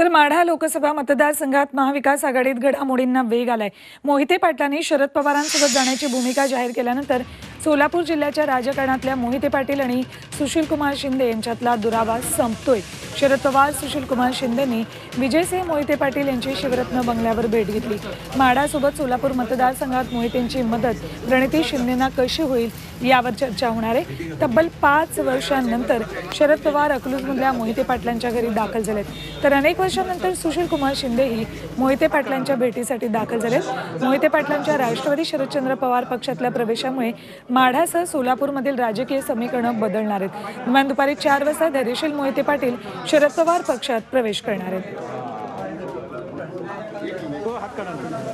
तर माढा लोकसभा मतदारसंघात महाविकास आघाडीत घडामोडींना वेग आलाय। मोहिते पाटलांनी शरद पवारांसोबत जाण्याची भूमिका जाहीर केल्यानंतर सोलापूर जिल्ह्याच्या राजकारणातल्या मोहिते पाटील आणि सुशीलकुमार शिंदे यांच्यातला दुरावा संपतोय। शरद पवार सुशीलकुमार शिंदेंनी विजयसिंह मोहिते पाटील यांची शिवरत्न बंगल्यावर भेट घेतली। माढासोबत सोलापूर मतदारसंघात मोहितेंची मदत प्रणिती शिंदेंना कशी होईल यावर चर्चा होणार आहे। तब्बल 5 वर्षांनंतर शरद पवार अकलूजमधल्या मोहिते पाटलांच्या घरी दाखल झालेत, तर अनेक वर्षांनंतर सुशीलकुमार शिंदेही मोहिते पाटलांच्या भेटीसाठी दाखल झालेत। मोहिते पाटलांच्या राष्ट्रवादी शरदचंद्र पवार पक्षातल्या प्रवेशामुळे माढासह सोलापूरमधील राजकीय समीकरण बदलणार आहेत। दरम्यान दुपारी 4 वाजता धैर्यशील मोहिते पाटील शरद पवार पक्षात प्रवेश करणार आहेत।